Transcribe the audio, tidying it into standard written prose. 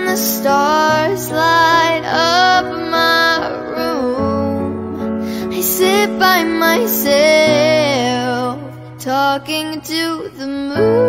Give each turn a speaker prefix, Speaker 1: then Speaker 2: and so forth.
Speaker 1: the stars light up my room, I sit by myself, talking to the moon.